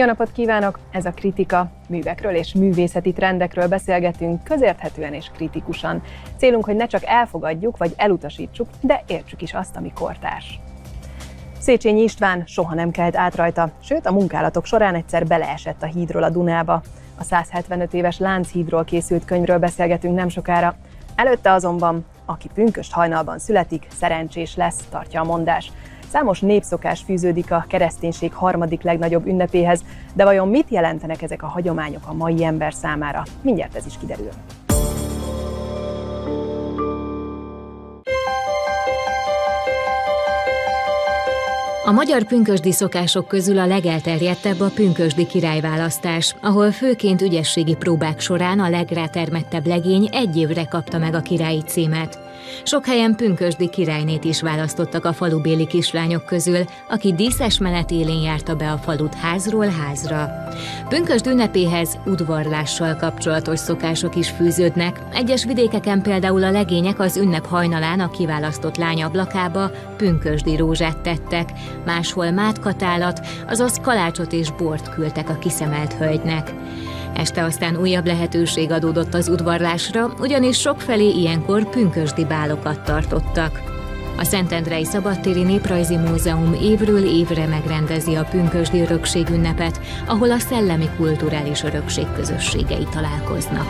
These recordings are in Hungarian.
Jó napot kívánok! Ez a Kritika. Művekről és művészeti trendekről beszélgetünk közérthetően és kritikusan. Célunk, hogy ne csak elfogadjuk vagy elutasítsuk, de értsük is azt, ami kortárs. Széchenyi István soha nem kelt át rajta, sőt a munkálatok során egyszer beleesett a hídról a Dunába. A 175 éves Lánchídról készült könyvről beszélgetünk nem sokára. Előtte azonban, aki pünkösd hajnalban születik, szerencsés lesz, tartja a mondás. Számos népszokás fűződik a kereszténység harmadik legnagyobb ünnepéhez, de vajon mit jelentenek ezek a hagyományok a mai ember számára? Mindjárt ez is kiderül. A magyar pünkösdi szokások közül a legelterjedtebb a pünkösdi királyválasztás, ahol főként ügyességi próbák során a legrátermettebb legény egy évre kapta meg a királyi címet. Sok helyen pünkösdi királynét is választottak a falubéli kislányok közül, aki díszes menet élén járta be a falut házról házra. Pünkösd ünnepéhez udvarlással kapcsolatos szokások is fűződnek. Egyes vidékeken például a legények az ünnep hajnalán a kiválasztott lány ablakába pünkösdi rózsát tettek, máshol mátkatálat, azaz kalácsot és bort küldtek a kiszemelt hölgynek. Este aztán újabb lehetőség adódott az udvarlásra, ugyanis sokfelé ilyenkor pünkösdi bálokat tartottak. A Szentendrei Szabadtéri Néprajzi Múzeum évről évre megrendezi a pünkösdi örökség ünnepet, ahol a szellemi kulturális örökség közösségei találkoznak.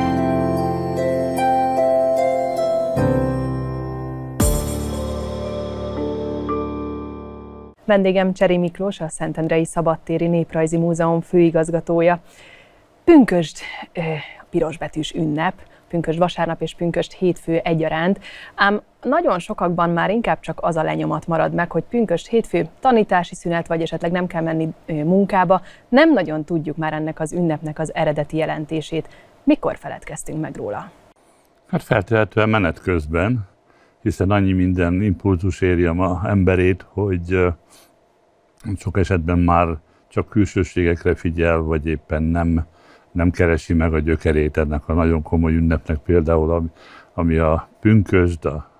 Vendégem Cseri Miklós, a Szentendrei Szabadtéri Néprajzi Múzeum főigazgatója. Pünkösd pirosbetűs ünnep, pünkösd vasárnap és pünkösd hétfő egyaránt, ám nagyon sokakban már inkább csak az a lenyomat marad meg, hogy pünkösd hétfő tanítási szünet, vagy esetleg nem kell menni munkába. Nem nagyon tudjuk már ennek az ünnepnek az eredeti jelentését. Mikor feledkeztünk meg róla? Hát feltehetően menet közben, hiszen annyi minden impulzus éri a emberét, hogy sok esetben már csak külsőségekre figyel, vagy éppen nem keresi meg a gyökerét ennek a nagyon komoly ünnepnek, például ami a pünkösd, a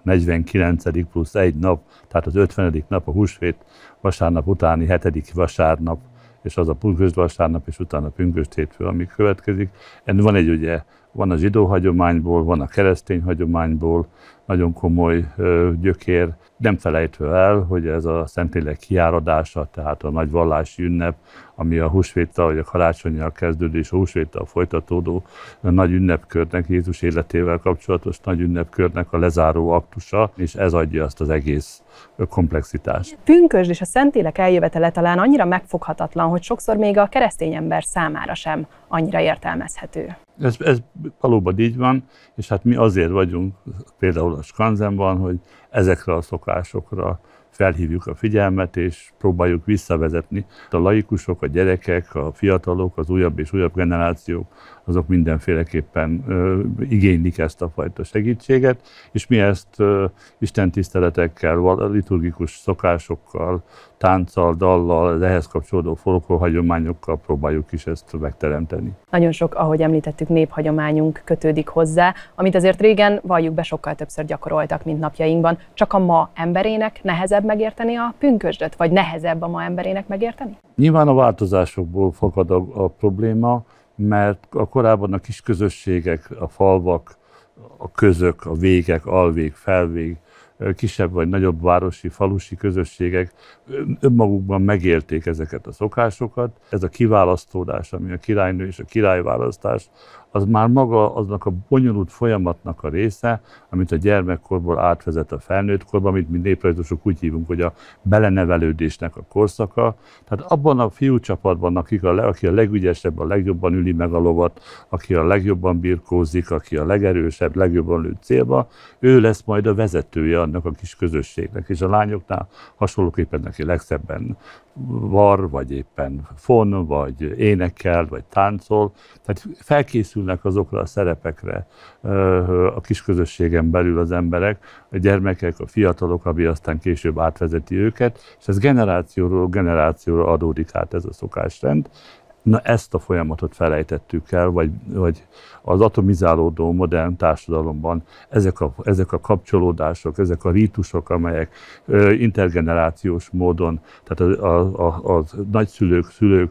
49. plusz egy nap, tehát az 50. nap, a húsvét vasárnap utáni 7. vasárnap, és az a pünkösd vasárnap, és utána pünkösd hétfő, ami következik. Van a zsidó hagyományból, van a keresztény hagyományból nagyon komoly gyökér, nem felejtve el, hogy ez a Szentlélek kiáradása, tehát a nagy vallási ünnep, ami a húsvéttal vagy a karácsonnyal kezdődő és a húsvéttal folytatódó nagy ünnepkörnek, Jézus életével kapcsolatos nagy ünnepkörnek a lezáró aktusa, és ez adja azt az egész komplexitást. Pünkösd és a Szentlélek eljövetele talán annyira megfoghatatlan, hogy sokszor még a keresztény ember számára sem annyira értelmezhető. Ez valóban így van, és hát mi azért vagyunk például a Skanzenban, hogy ezekre a szokásokra felhívjuk a figyelmet, és próbáljuk visszavezetni. A laikusok, a gyerekek, a fiatalok, az újabb és újabb generációk, azok mindenféleképpen igénylik ezt a fajta segítséget, és mi ezt istentiszteletekkel, liturgikus szokásokkal, tánccal, dallal, az ehhez kapcsolódó folklórhagyományokkal próbáljuk is ezt megteremteni. Nagyon sok, ahogy említettük, néphagyományunk kötődik hozzá, amit azért régen, valljuk be, sokkal többször gyakoroltak, mint napjainkban. Csak a ma emberének nehezebb megérteni a pünkösdöt, vagy nehezebb a ma emberének megérteni? Nyilván a változásokból fakad a probléma, mert korábban a kis közösségek, a falvak, a közök, a végek, alvég, felvég, kisebb vagy nagyobb városi, falusi közösségek önmagukban megélték ezeket a szokásokat. Ez a kiválasztódás, ami a királynő és a királyválasztás, az már maga aznak a bonyolult folyamatnak a része, amit a gyermekkorból átvezet a felnőttkorba, amit mi néprajzosok úgy hívunk, hogy a belenevelődésnek a korszaka. Tehát abban a fiúcsapatban, aki a legügyesebb, a legjobban üli meg a lovat, aki a legjobban birkózik, aki a legerősebb, legjobban lő célba, ő lesz majd a vezetője annak a kis közösségnek. És a lányoknál hasonlóképpen neki legszebben var, vagy éppen fon, vagy énekel, vagy táncol. Tehát felkészülnek azokra a szerepekre a kisközösségen belül az emberek, a gyermekek, a fiatalok, ami aztán később átvezeti őket, és ez generációról generációra adódik át ez a szokásrend. Na ezt a folyamatot felejtettük el, vagy az atomizálódó modern társadalomban ezek a kapcsolódások, ezek a rítusok, amelyek intergenerációs módon, tehát a nagyszülők, szülők,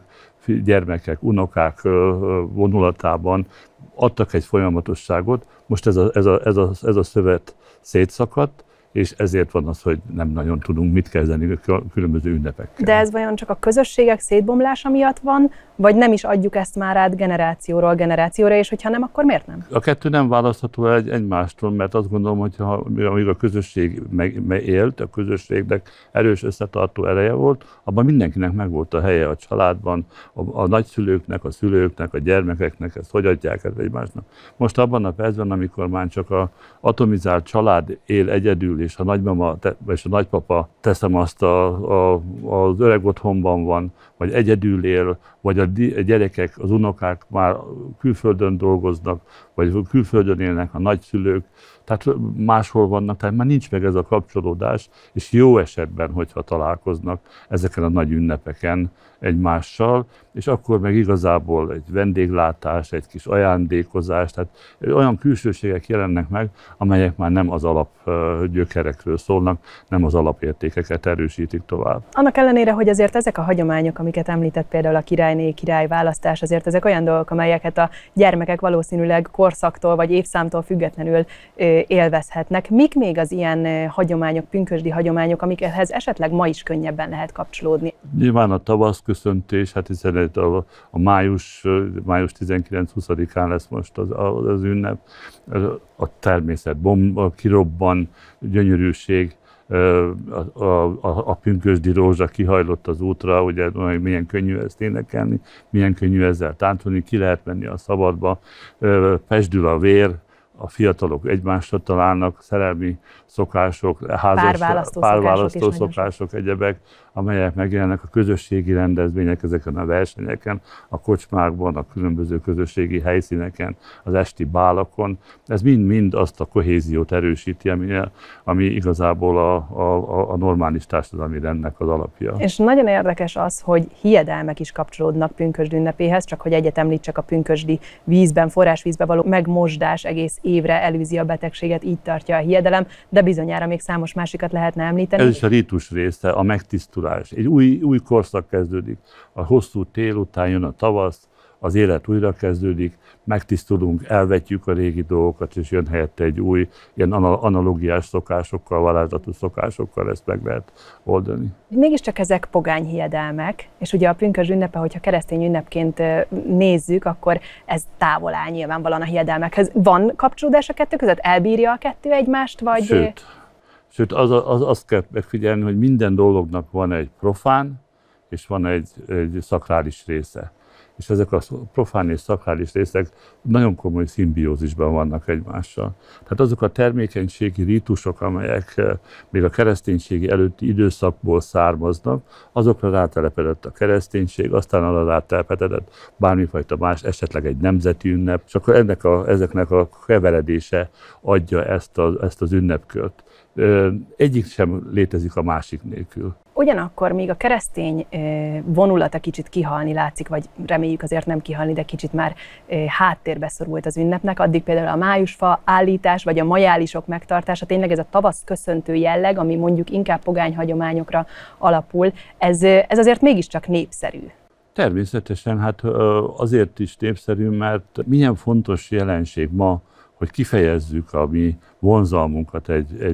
gyermekek, unokák vonulatában adtak egy folyamatosságot. Most ez a szövet szétszakadt, és ezért van az, hogy nem nagyon tudunk mit kezdeni a különböző ünnepekkel. De ez vajon csak a közösségek szétbomlása miatt van, vagy nem is adjuk ezt már át generációról generációra, és hogyha nem, akkor miért nem? A kettő nem választható el egymástól, mert azt gondolom, hogy amíg a közösség élt, a közösségnek erős összetartó ereje volt, abban mindenkinek megvolt a helye a családban, a nagyszülőknek, a szülőknek, a gyermekeknek, ezt hogy adják ezt egymásnak. Most abban a percben, amikor már csak az atomizált család él egyedül, és a nagymama és a nagypapa, teszem azt, az öreg otthonban van, vagy egyedül él, vagy a gyerekek, az unokák már külföldön dolgoznak, vagy külföldön élnek a nagyszülők, tehát máshol vannak, tehát már nincs meg ez a kapcsolódás, és jó esetben, hogyha találkoznak ezeken a nagy ünnepeken egymással, és akkor meg igazából egy vendéglátás, egy kis ajándékozás, tehát olyan külsőségek jelennek meg, amelyek már nem az alapgyökerekről szólnak, nem az alapértékeket erősítik tovább. Annak ellenére, hogy azért ezek a hagyományok, amiket említett, például a királyné, királyválasztás, azért ezek olyan dolgok, amelyeket a gyermekek valószínűleg korszaktól vagy évszámtól függetlenül élvezhetnek. Mik még az ilyen hagyományok, pünkösdi hagyományok, amikhez esetleg ma is könnyebben lehet kapcsolódni? Nyilván a tavaszköszöntés, hát hiszen a május 19-20-án lesz most az ünnep, a természet kirobban, gyönyörűség, a pünkösdi rózsa kihajlott az útra, ugye milyen könnyű ezt énekelni, milyen könnyű ezzel táncolni, ki lehet menni a szabadba, pesdül a vér, a fiatalok egymásra találnak, szerelmi szokások, párválasztó szokások, egyebek, amelyek megjelennek a közösségi rendezvények ezeken a versenyeken, a kocsmákban, a különböző közösségi helyszíneken, az esti bálakon. Ez mind azt a kohéziót erősíti, ami igazából a normális társadalmi rendnek az alapja. És nagyon érdekes az, hogy hiedelmek is kapcsolódnak pünkösd ünnepéhez, csak hogy egyet említsek, a pünkösdi vízben, forrásvízbe való megmosdás egész évre elűzi a betegséget, így tartja a hiedelem, de bizonyára még számos másikat lehetne említeni. Ez is a rítus része, a megtisztulás. Egy új korszak kezdődik, a hosszú tél után jön a tavasz, az élet újra kezdődik, megtisztulunk, elvetjük a régi dolgokat, és jön helyette egy új, ilyen analógiás szokásokkal, varázslatos szokásokkal ezt meg lehet oldani. Mégiscsak ezek pogány hiedelmek, és ugye a pünkösd ünnepe, hogyha keresztény ünnepként nézzük, akkor ez távol áll nyilvánvalóan a hiedelmekhez. Van kapcsolódás a kettő között? Elbírja a kettő egymást, vagy... Sőt, azt kell megfigyelni, hogy minden dolognak van egy profán, és van egy szakrális része. És ezek a profán és szakrális részek nagyon komoly szimbiózisban vannak egymással. Tehát azok a termékenységi rítusok, amelyek még a kereszténységi előtti időszakból származnak, azokra rátelepedett a kereszténység, aztán arra rátelepedett bármifajta más, esetleg egy nemzeti ünnep, és akkor ezeknek a keveredése adja ezt az ünnepkört. Egyik sem létezik a másik nélkül. Ugyanakkor még a keresztény vonulata kicsit kihalni látszik, vagy reméljük azért nem kihalni, de kicsit már háttérbe szorult az ünnepnek. Addig például a májusfa állítás, vagy a majálisok megtartása, tényleg ez a tavasz köszöntő jelleg, ami mondjuk inkább pogány hagyományokra alapul, ez azért mégiscsak népszerű. Természetesen, hát azért is népszerű, mert milyen fontos jelenség ma, hogy kifejezzük a mi vonzalmunkat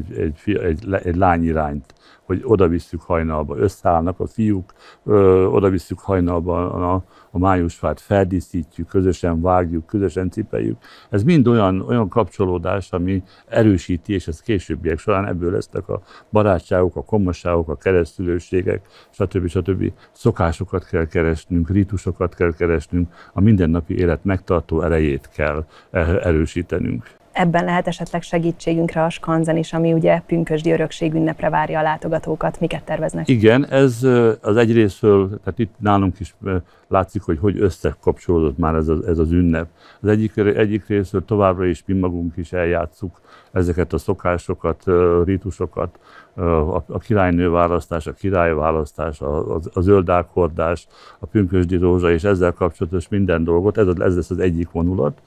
egy lány irányt, hogy oda visszük hajnalba, összeállnak a fiúk, oda visszük hajnalba a májusfát, feldíszítjük, közösen vágjuk, közösen cipeljük. Ez mind olyan kapcsolódás, ami erősíti, és ez későbbiek során ebből lesznek a barátságok, a komosságok, a keresztülőségek, stb. Szokásokat kell keresnünk, rítusokat kell keresnünk, a mindennapi élet megtartó erejét kell erősítenünk. Ebben lehet esetleg segítségünkre a skanzen is, ami ugye pünkösdi örökség ünnepre várja a látogatókat. Miket terveznek? Igen, ez az egyrészről, tehát itt nálunk is látszik, hogy összekapcsolódott már ez az ünnep. Az egyik részről továbbra is mi magunk is eljátszuk ezeket a szokásokat, rítusokat, a királynő választás, a királyválasztás, a zöldákhordás, a pünkösdi rózsa és ezzel kapcsolatos minden dolgot, ez lesz az egyik vonulat.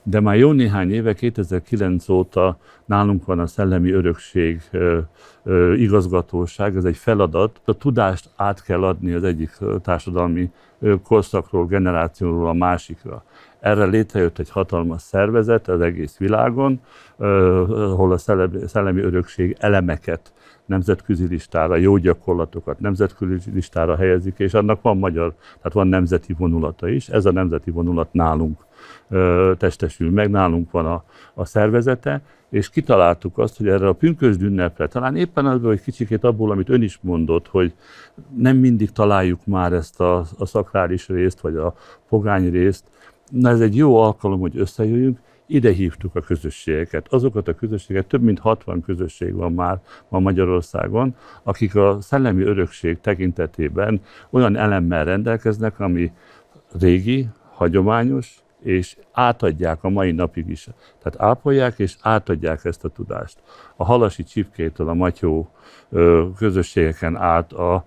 de már jó néhány éve, 2009 óta nálunk van a Szellemi Örökség igazgatóság, ez egy feladat. A tudást át kell adni az egyik társadalmi korszakról, generációról a másikra. Erre létrejött egy hatalmas szervezet az egész világon, ahol a szellemi örökség elemeket nemzetközi listára, jó gyakorlatokat nemzetközi listára helyezik, és annak van tehát van nemzeti vonulata is. Ez a nemzeti vonulat nálunk testesül meg, nálunk van a szervezete, és kitaláltuk azt, hogy erre a pünkösd ünnepre, talán éppen abból, hogy kicsikét abból, amit ön is mondott, hogy nem mindig találjuk már ezt a szakrális részt, vagy a pogány részt. Na, ez egy jó alkalom, hogy összejöjjünk. Ide hívtuk a közösségeket. Azokat a közösségeket, több mint 60 közösség van már Magyarországon, akik a szellemi örökség tekintetében olyan elemmel rendelkeznek, ami régi, hagyományos, és átadják a mai napig is. Tehát ápolják és átadják ezt a tudást. A halasi csipkétől, a matyó közösségeken át, a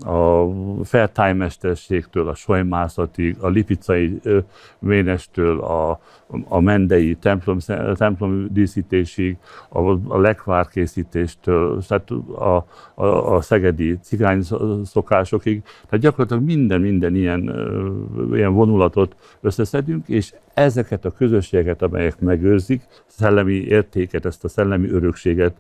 fertájmesterségtől, a solymászatig, a lipicai ménestől, a mendei templom díszítésig, a lekvárkészítéstől, a szegedi cigány szokásokig. Tehát gyakorlatilag minden ilyen vonulatot összeszedünk, és ezeket a közösségeket, amelyek megőrzik, szellemi értéket, ezt a szellemi örökséget,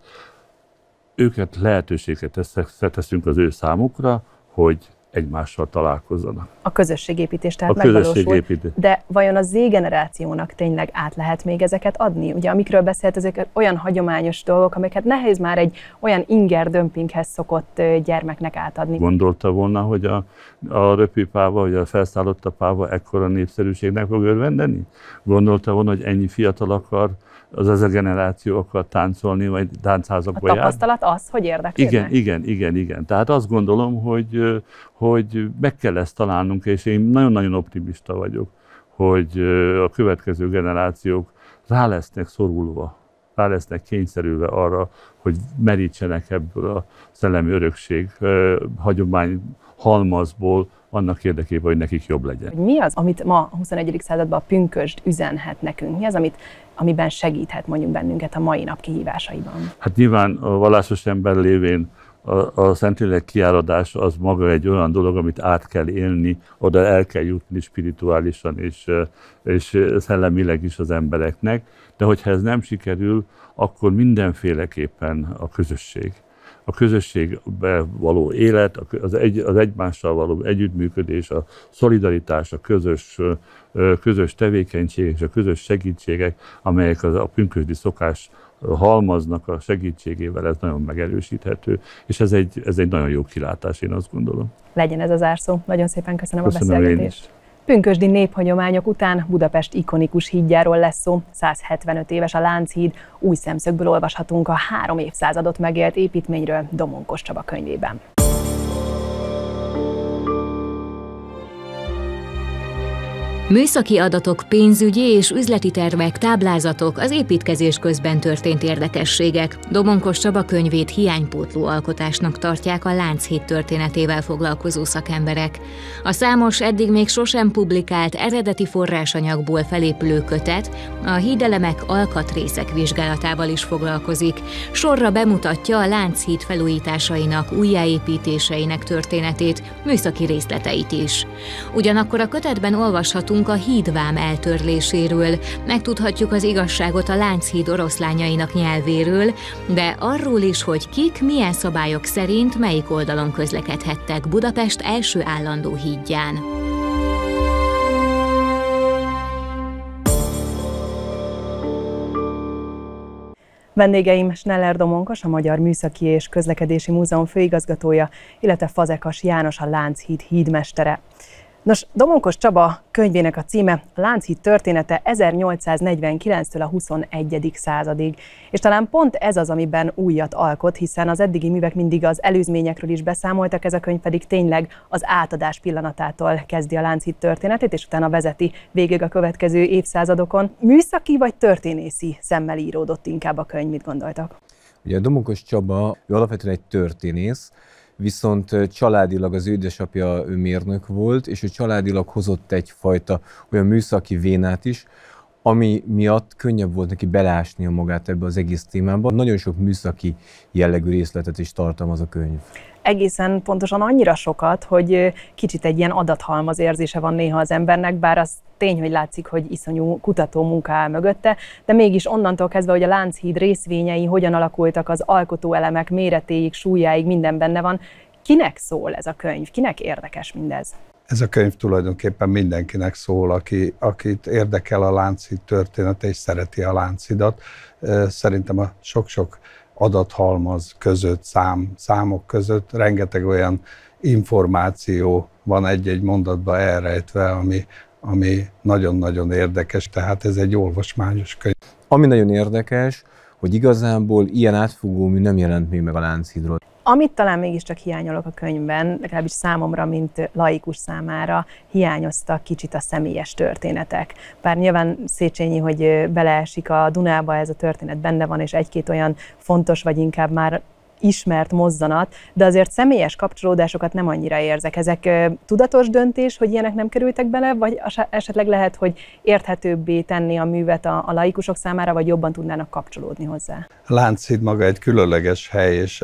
őket lehetőséget teszünk az ő számukra, hogy egymással találkozzanak. A közösségépítés tehát megvalósul, de vajon a Z-generációnak tényleg át lehet még ezeket adni? Ugye amikről beszélt, ezek olyan hagyományos dolgok, amiket nehéz már egy olyan inger dömpinghez szokott gyermeknek átadni. Gondolta volna, hogy a röpűpáva, vagy a felszállottapáva ekkora népszerűségnek fog örvendeni? Gondolta volna, hogy ennyi fiatal akar, ez a generáció akar táncolni, vagy táncházakba jár? A tapasztalat az, hogy érdeklődnek? Igen. Tehát azt gondolom, hogy meg kell ezt találnunk, és én nagyon-nagyon optimista vagyok, hogy a következő generációk rá lesznek szorulva, rá lesznek kényszerülve arra, hogy merítsenek ebből a szellemi örökség hagyomány halmazból, annak érdekében, hogy nekik jobb legyen. Mi az, amit ma a 21. században a pünkösd üzenhet nekünk? Mi az, amiben segíthet mondjuk bennünket a mai nap kihívásaiban? Hát nyilván a vallásos ember lévén a Szentlélek kiáradása az maga egy olyan dolog, amit át kell élni, oda el kell jutni spirituálisan és szellemileg is az embereknek, de hogyha ez nem sikerül, akkor mindenféleképpen a közösség. A közösségben való élet, az egymással való együttműködés, a szolidaritás, a közös tevékenységek és a közös segítségek, amelyek a pünkösdi szokás halmaznak a segítségével, ez nagyon megerősíthető, és ez egy nagyon jó kilátás, én azt gondolom. Legyen ez az zárszó. Nagyon szépen köszönöm a beszélgetést. Pünkösdi néphagyományok után Budapest ikonikus hídjáról lesz szó. 175 éves a Lánchíd, új szemszögből olvashatunk a 3 évszázadot megélt építményről Domonkos Csaba könyvében. Műszaki adatok, pénzügyi és üzleti tervek, táblázatok, az építkezés közben történt érdekességek. Domonkos Csaba könyvét hiánypótló alkotásnak tartják a Lánchíd történetével foglalkozó szakemberek. A számos, eddig még sosem publikált eredeti forrásanyagból felépülő kötet a hídelemek alkatrészek vizsgálatával is foglalkozik. Sorra bemutatja a Lánchíd felújításainak, újjáépítéseinek történetét, műszaki részleteit is. Ugyanakkor a kötetben olvashatunk a hídvám eltörléséről, megtudhatjuk az igazságot a Lánchíd oroszlányainak nyelvéről, de arról is, hogy kik milyen szabályok szerint melyik oldalon közlekedhettek Budapest első állandó hídján. Vendégeim Schneller Domonkos, a Magyar Műszaki és Közlekedési Múzeum főigazgatója, illetve Fazekas János, a Lánchíd hídmestere. Nos, Domonkos Csaba könyvének a címe a Lánchíd története 1849-től a 21. századig. És talán pont ez az, amiben újat alkot, hiszen az eddigi művek mindig az előzményekről is beszámoltak, ez a könyv pedig tényleg az átadás pillanatától kezdi a Lánchíd történetét, és utána vezeti végig a következő évszázadokon. Műszaki vagy történészi szemmel íródott inkább a könyv, mit gondoltak? Ugye a Domonkos Csaba, ő alapvetően egy történész, viszont családilag az ő mérnök volt, és ő családilag hozott egyfajta olyan műszaki vénát is, ami miatt könnyebb volt neki beleásnia magát ebbe az egész témába. Nagyon sok műszaki jellegű részletet is tartalmaz a könyv. Egészen pontosan annyira sokat, hogy kicsit egy ilyen adathalmaz érzése van néha az embernek, bár az tény, hogy látszik, hogy iszonyú kutató munka áll mögötte, de mégis onnantól kezdve, hogy a Lánchíd részvényei hogyan alakultak, az alkotóelemek méretéig, súlyáig, minden benne van. Kinek szól ez a könyv? Kinek érdekes mindez? Ez a könyv tulajdonképpen mindenkinek szól, akit érdekel a Lánchíd története és szereti a Lánchidat. Szerintem a sok-sok adathalmaz között, számok között rengeteg olyan információ van egy-egy mondatba elrejtve, ami nagyon-nagyon érdekes, tehát ez egy olvasmányos könyv. Ami nagyon érdekes, hogy igazából ilyen átfogó mű nem jelent még meg a Lánchídról. Amit talán mégiscsak hiányolok a könyvben, legalábbis számomra, mint laikus számára, hiányoztak kicsit a személyes történetek. Bár nyilván Széchenyi, hogy beleesik a Dunába, ez a történet benne van, és egy-két olyan fontos, vagy inkább már ismert mozzanat, de azért személyes kapcsolódásokat nem annyira érzek. Ezek tudatos döntés, hogy ilyenek nem kerültek bele, vagy esetleg lehet, hogy érthetőbbé tenni a művet a laikusok számára, vagy jobban tudnának kapcsolódni hozzá? Lánchíd maga egy különleges hely, és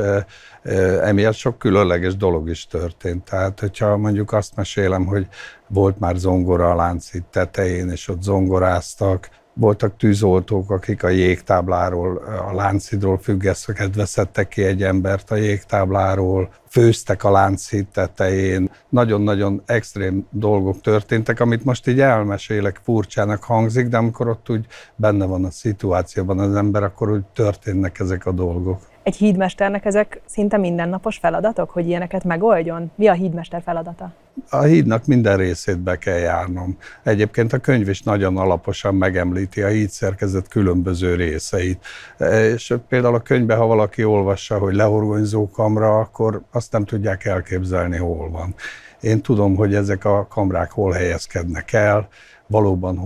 emiatt sok különleges dolog is történt. Tehát, hogyha mondjuk azt mesélem, hogy volt már zongora a Lánchíd tetején, és ott zongoráztak, voltak tűzoltók, akik a jégtábláról, a Lánchídról függeszkedve szedtek ki egy embert a jégtábláról, főztek a Lánchíd tetején. Nagyon-nagyon extrém dolgok történtek, amit most így elmesélek, furcsának hangzik, de amikor ott úgy benne van a szituációban az ember, akkor úgy történnek ezek a dolgok. Egy hídmesternek ezek szinte mindennapos feladatok, hogy ilyeneket megoldjon? Mi a hídmester feladata? A hídnak minden részét be kell járnom. Egyébként a könyv is nagyon alaposan megemlíti a hídszerkezet különböző részeit. És például a könyvben, ha valaki olvassa, hogy lehorgonyzókamra, akkor azt nem tudják elképzelni, hol van. Én tudom, hogy ezek a kamrák hol helyezkednek el, valóban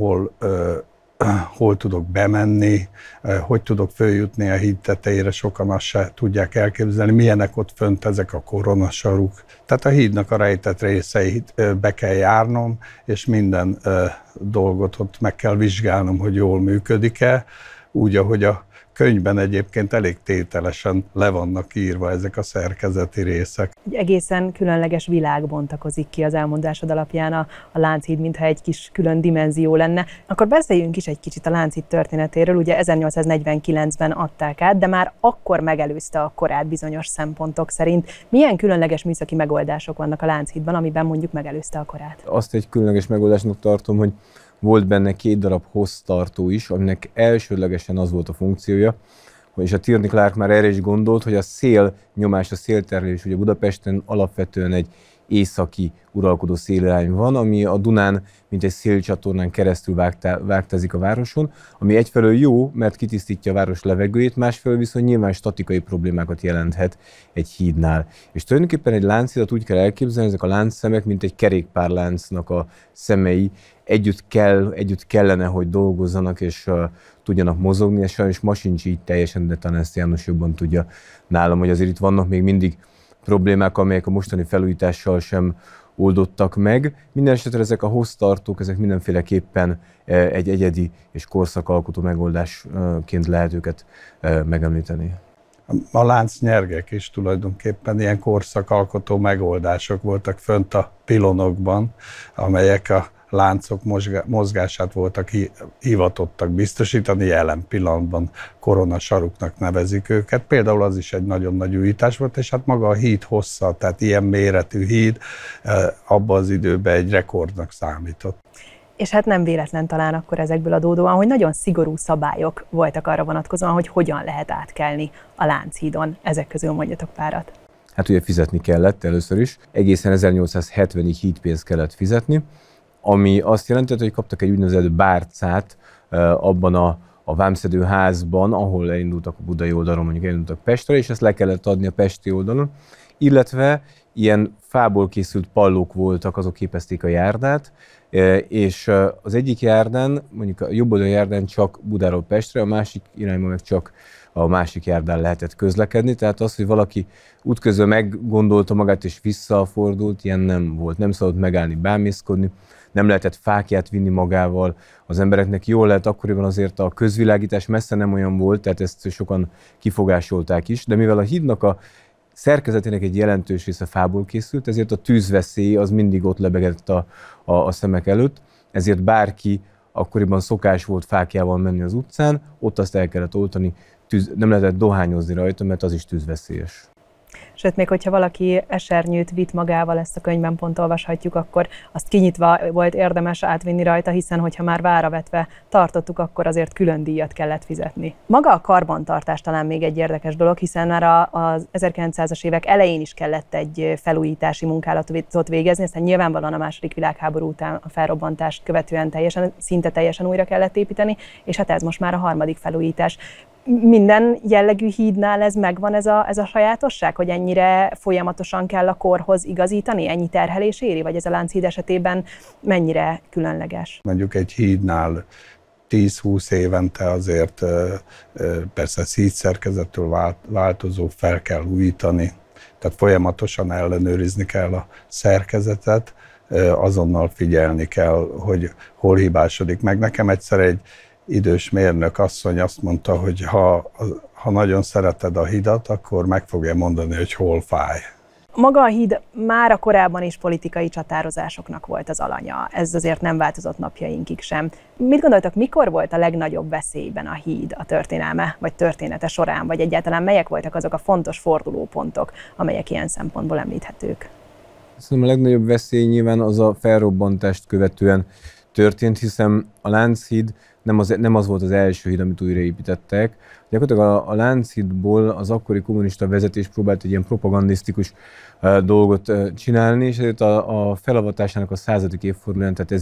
hol tudok bemenni, hogy tudok följutni a híd tetejére, sokan azt se tudják elképzelni, milyenek ott fönt ezek a koronasaruk. Tehát a hídnak a rejtett részeit be kell járnom, és minden dolgot ott meg kell vizsgálnom, hogy jól működik-e, úgy, ahogy a könyvben egyébként elég tételesen le vannak írva ezek a szerkezeti részek. Egy egészen különleges világ bontakozik ki az elmondásod alapján a Lánchíd, mintha egy kis külön dimenzió lenne. Akkor beszéljünk is egy kicsit a Lánchíd történetéről. Ugye 1849-ben adták át, de már akkor megelőzte a korát bizonyos szempontok szerint. Milyen különleges műszaki megoldások vannak a Lánchídban, amiben mondjuk megelőzte a korát? Azt egy különleges megoldásnak tartom, hogy volt benne 2 darab hossztartó is, aminek elsődlegesen az volt a funkciója, és a Tierney Clark már erre is gondolt, hogy a szélnyomás, a szélterhelés ugye Budapesten alapvetően egy északi uralkodó szélirány van, ami a Dunán, mint egy szélcsatornán keresztül vágtázik a városon, ami egyfelől jó, mert kitisztítja a város levegőjét, másfelől viszont nyilván statikai problémákat jelenthet egy hídnál. És tulajdonképpen egy Lánchidat úgy kell elképzelni, ezek a láncszemek, mint egy kerékpárláncnak a szemei, együtt kellene, hogy dolgozzanak és tudjanak mozogni, és sajnos ma sincs így teljesen, de talán ezt János jobban tudja nálam, hogy azért itt vannak még mindig problémák, amelyek a mostani felújítással sem oldottak meg. Minden esetre ezek a hossztartók, ezek mindenféleképpen egy egyedi és korszakalkotó megoldásként lehet őket megemlíteni. A láncnyergek is tulajdonképpen ilyen korszakalkotó megoldások voltak fönt a pilonokban, amelyek a láncok mozgását voltak hivatottak biztosítani, jelen pillanatban koronasaruknak nevezik őket. Például az is egy nagyon nagy újítás volt, és hát maga a híd hossza, tehát ilyen méretű híd abban az időben egy rekordnak számított. És hát nem véletlen talán akkor ezekből adódóan, hogy nagyon szigorú szabályok voltak arra vonatkozóan, hogy hogyan lehet átkelni a Lánchídon. Ezek közül mondjatok párat. Hát ugye fizetni kellett először is. Egészen 1870-ig hídpénzt kellett fizetni, ami azt jelentette, hogy kaptak egy úgynevezett bárcát abban a vámszedőházban, ahol elindultak a budai oldalon, mondjuk elindultak Pestre, és ezt le kellett adni a pesti oldalon, illetve ilyen fából készült pallók voltak, azok képezték a járdát, és az egyik járdán, mondjuk a jobb oldali járdán csak Budáról Pestre, a másik irányban meg csak a másik járdán lehetett közlekedni, tehát az, hogy valaki útközben meggondolta magát és visszafordult, ilyen nem volt. Nem szabad megállni, bámészkodni, nem lehetett fákját vinni magával. Az embereknek jól lehet, akkoriban azért a közvilágítás messze nem olyan volt, tehát ezt sokan kifogásolták is, de mivel a hídnak a szerkezetének egy jelentős része fából készült, ezért a tűzveszély az mindig ott lebegett a szemek előtt, ezért bárki, akkoriban szokás volt fákjával menni az utcán, ott azt el kellett oltani, nem lehetett dohányozni rajta, mert az is tűzveszélyes. Sőt, még hogyha valaki esernyőt vitt magával, ezt a könyvben pont olvashatjuk, akkor azt kinyitva volt érdemes átvinni rajta, hiszen hogyha már vára vetve tartottuk, akkor azért külön díjat kellett fizetni. Maga a karbantartás talán még egy érdekes dolog, hiszen már az 1900-as évek elején is kellett egy felújítási munkálatot végezni, aztán nyilvánvalóan a II. Világháború után a felrobbantást követően szinte teljesen újra kellett építeni, és hát ez most már a harmadik felújítás. Minden jellegű hídnál ez megvan, ez a sajátosság, hogy ennyire folyamatosan kell a korhoz igazítani, ennyi terhelés éri, vagy ez a Lánchíd esetében mennyire különleges? Mondjuk egy hídnál 10-20 évente azért persze hídszerkezettől változó fel kell újítani, tehát folyamatosan ellenőrizni kell a szerkezetet, azonnal figyelni kell, hogy hol hibásodik meg. Nekem egyszer egy idős mérnök asszony azt mondta, hogy ha nagyon szereted a hidat, akkor meg fogja mondani, hogy hol fáj. Maga a híd már a korábban is politikai csatározásoknak volt az alanya. Ez azért nem változott napjainkig sem. Mit gondoltak, mikor volt a legnagyobb veszélyben a híd a történelme vagy története során, vagy egyáltalán melyek voltak azok a fontos fordulópontok, amelyek ilyen szempontból említhetők? Szerintem a legnagyobb veszély nyilván az a felrobbantást követően történt, hiszen a Lánchíd nem az volt az első híd, amit újraépítettek. Gyakorlatilag a Lánchídból az akkori kommunista vezetés próbált egy ilyen propagandisztikus dolgot csinálni, és ezért a felavatásának a 100. évfordulóján, tehát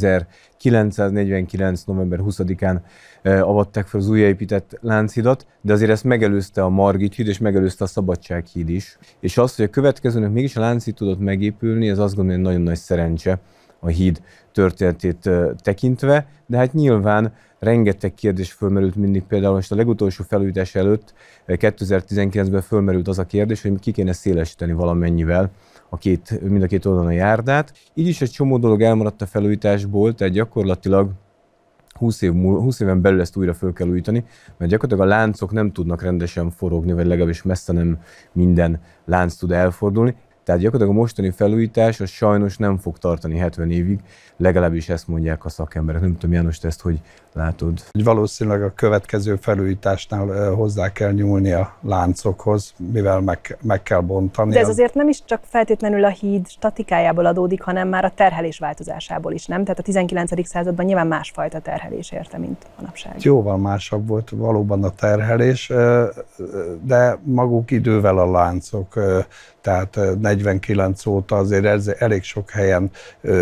1949. november 20-án avatták fel az újraépített Lánchídat, de azért ezt megelőzte a Margit híd, és megelőzte a Szabadsághíd is. És az, hogy a következőnek mégis a Lánchíd tudott megépülni, ez azt gondolom, hogy nagyon nagy szerencse a híd történetét tekintve, de hát nyilván rengeteg kérdés fölmerült mindig, például most a legutolsó felújítás előtt 2019-ben fölmerült az a kérdés, hogy ki kéne szélesíteni valamennyivel mind a két oldalon a járdát. Így is egy csomó dolog elmaradt a felújításból, tehát gyakorlatilag 20 éven belül ezt újra föl kell újítani, mert gyakorlatilag a láncok nem tudnak rendesen forogni, vagy legalábbis messze nem minden lánc tud elfordulni. Tehát gyakorlatilag a mostani felújítás az sajnos nem fog tartani 70 évig, legalábbis ezt mondják a szakemberek. Nem tudom, János, te ezt hogy látod? Valószínűleg a következő felújításnál hozzá kell nyúlni a láncokhoz, mivel meg kell bontani. De ez azért nem is csak feltétlenül a híd statikájából adódik, hanem már a terhelés változásában is, nem? Tehát a 19. században nyilván másfajta terhelés érte, mint manapság. Jóval másabb volt valóban a terhelés, de maguk idővel a láncok, tehát 49 óta azért elég sok helyen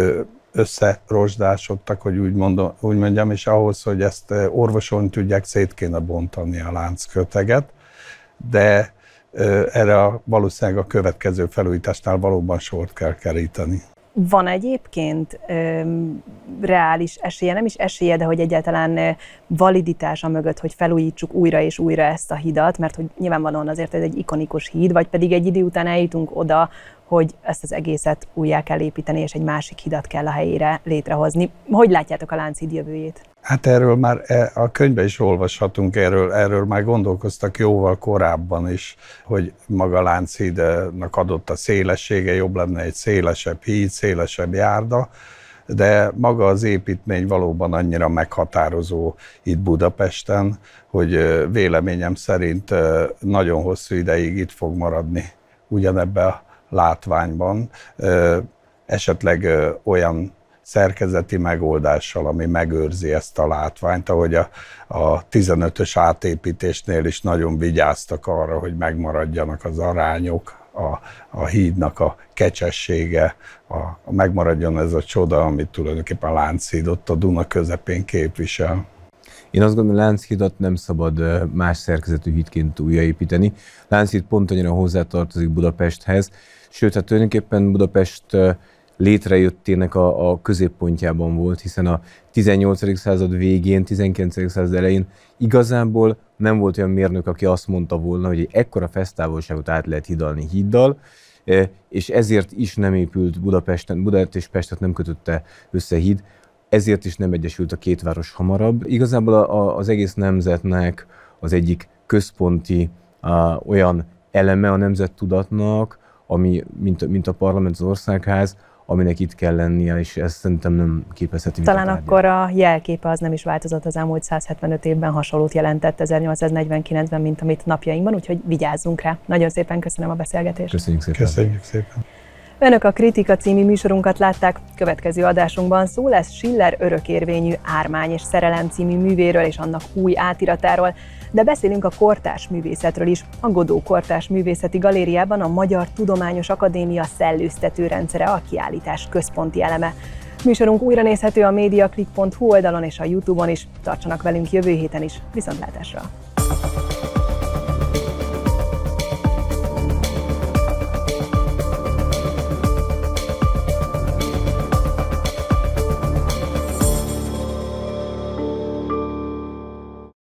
összerosdásodtak, hogy úgy mondjam, és ahhoz, hogy ezt orvosolni tudják, szét kéne bontani a láncköteget, de erre valószínűleg a következő felújításnál valóban sort kell keríteni. Van egyébként reális esélye, nem is esélye, de hogy egyáltalán validitása mögött, hogy felújítsuk újra és újra ezt a hidat, mert hogy nyilvánvalóan azért ez egy ikonikus híd, vagy pedig egy idő után eljutunk oda, hogy ezt az egészet újjá kell építeni, és egy másik hidat kell a helyére létrehozni. Hogy látjátok a Lánchíd jövőjét? Hát erről már a könyvben is olvashatunk, erről már gondolkoztak jóval korábban is, hogy maga Lánchídnak adott a szélessége, jobb lenne egy szélesebb híd, szélesebb járda, de maga az építmény valóban annyira meghatározó itt Budapesten, hogy véleményem szerint nagyon hosszú ideig itt fog maradni ugyanebben a látványban, esetleg olyan szerkezeti megoldással, ami megőrzi ezt a látványt, ahogy a 15-ös átépítésnél is nagyon vigyáztak arra, hogy megmaradjanak az arányok, a hídnak a kecsessége, megmaradjon ez a csoda, amit tulajdonképpen a Lánchíd ott a Duna közepén képvisel. Én azt gondolom, hogy Lánchídat nem szabad más szerkezetű hídként újraépíteni. Lánchíd pont annyira hozzátartozik Budapesthez, sőt, hát tulajdonképpen Budapest létrejöttének a középpontjában volt, hiszen a 18. század végén, 19. század elején igazából nem volt olyan mérnök, aki azt mondta volna, hogy egy ekkora fesztávolságot át lehet hidalni híddal, és ezért is nem épült Budapesten, Budapest és Pestet nem kötötte össze híd, ezért is nem egyesült a két város hamarabb. Igazából az egész nemzetnek az egyik központi olyan eleme a nemzettudatnak, ami, mint a parlament, az országház, aminek itt kell lennie, és ezt szerintem nem képezheti. Talán akkor a jelképe az nem is változott az elmúlt 175 évben, hasonlót jelentett 1849-ben, mint amit napjainkban, úgyhogy vigyázzunk rá. Nagyon szépen köszönöm a beszélgetést. Köszönjük szépen. Köszönjük szépen. Önök a Kritika című műsorunkat látták, következő adásunkban szó lesz Schiller örökérvényű Ármány és szerelem című művéről és annak új átiratáról, de beszélünk a kortárs művészetről is. A Godó Kortárs Művészeti Galériában a Magyar Tudományos Akadémia szellőztető rendszere a kiállítás központi eleme. Műsorunk újra nézhető a mediaclick.hu oldalon és a YouTube-on is. Tartsanak velünk jövő héten is. Viszontlátásra!